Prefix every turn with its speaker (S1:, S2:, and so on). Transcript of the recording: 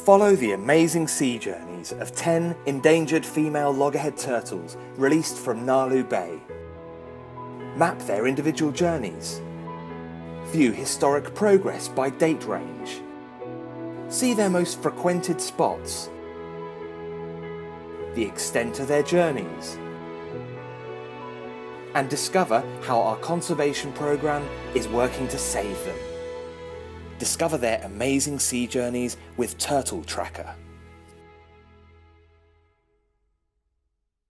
S1: Follow the amazing sea journeys of 10 endangered female loggerhead turtles released from Gnaraloo Bay. Map their individual journeys. View historic progress by date range. See their most frequented spots. The extent of their journeys. And discover how our conservation programme is working to save them. Discover their amazing sea journeys with Turtle Tracker.